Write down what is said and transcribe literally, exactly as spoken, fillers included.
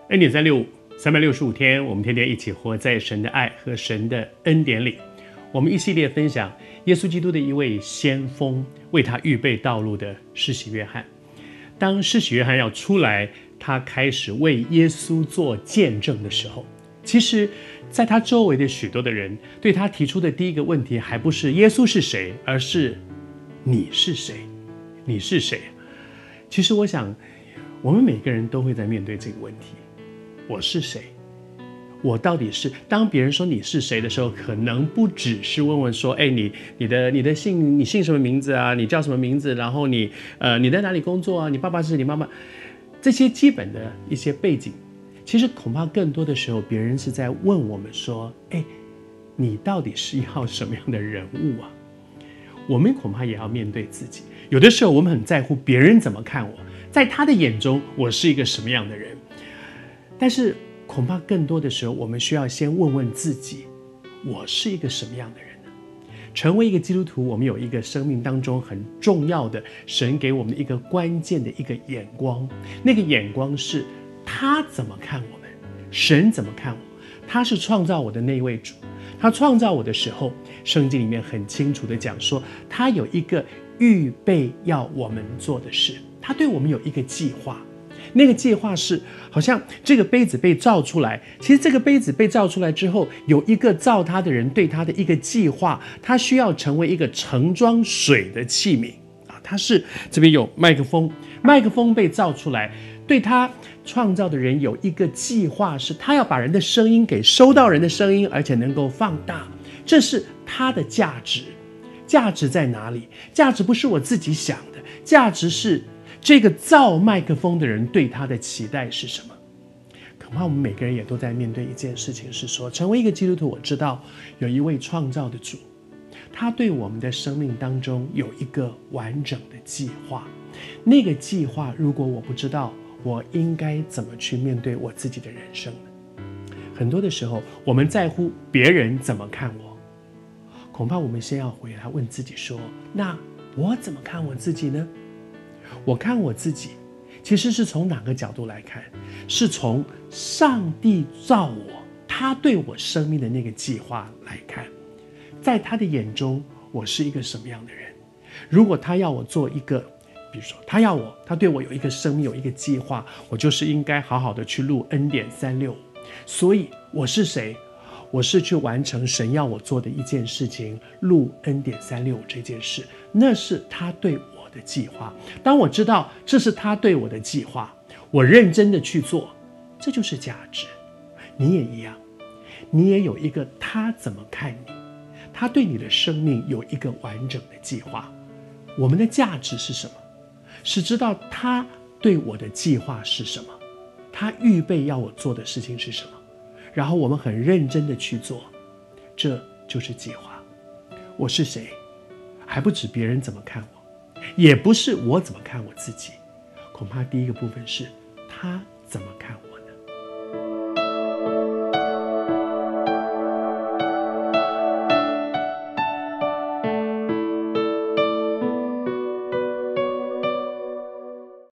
恩典三六五，三百六十五天，我们天天一起活在神的爱和神的恩典里。我们一系列分享耶稣基督的一位先锋，为他预备道路的施洗约翰。当施洗约翰要出来，他开始为耶稣做见证的时候，其实在他周围的许多的人对他提出的第一个问题，还不是耶稣是谁，而是你是谁？你是谁？其实我想，我们每个人都会在面对这个问题。我是谁？我到底是？当别人说你是谁的时候，可能不只是问问说，哎，你你的你的姓，你姓什么名字啊？你叫什么名字？然后你呃你在哪里工作啊？你爸爸是你妈妈？这些基本的一些背景，其实恐怕更多的时候，别人是在问我们说，哎，你到底是要什么样的人物啊？我们恐怕也要面对自己。有的时候我们很在乎别人怎么看我，在他的眼中，我是一个什么样的人？但是恐怕更多的时候，我们需要先问问自己，我是一个什么样的人呢？成为一个基督徒，我们有一个生命当中很重要的神给我们的一个关键的一个眼光，那个眼光是他怎么看我们，神怎么看我，他是创造我的那一位主。他创造我的时候，圣经里面很清楚的讲说，他有一个预备要我们做的事，他对我们有一个计划。那个计划是，好像这个杯子被造出来，其实这个杯子被造出来之后，有一个造它的人对它的一个计划，它需要成为一个盛装水的器皿啊。它是这边有麦克风，麦克风被造出来，对他创造的人有一个计划，是他要把人的声音给收到人的声音，而且能够放大，这是他的价值。价值在哪里？价值不是我自己想的，价值是这个造麦克风的人对他的期待是什么？恐怕我们每个人也都在面对一件事情，是说，成为一个基督徒，我知道有一位创造的主，他对我们的生命当中有一个完整的计划。那个计划，如果我不知道，我应该怎么去面对我自己的人生呢？很多的时候，我们在乎别人怎么看我，恐怕我们先要回来问自己说，那我怎么看我自己呢？我看我自己，其实是从哪个角度来看？是从上帝造我，他对我生命的那个计划来看。在他的眼中，我是一个什么样的人？如果他要我做一个，比如说他要我，他对我有一个生命，有一个计划，我就是应该好好的去录恩典三六五。所以我是谁？我是去完成神要我做的一件事情，录恩典三六五这件事，那是他对我的计划。当我知道这是他对我的计划，我认真的去做，这就是价值。你也一样，你也有一个他怎么看你，他对你的生命有一个完整的计划。我们的价值是什么？是知道他对我的计划是什么，他预备要我做的事情是什么，然后我们很认真的去做，这就是计划。我是谁？还不止别人怎么看我，也不是我怎么看我自己，恐怕第一个部分是他怎么看我。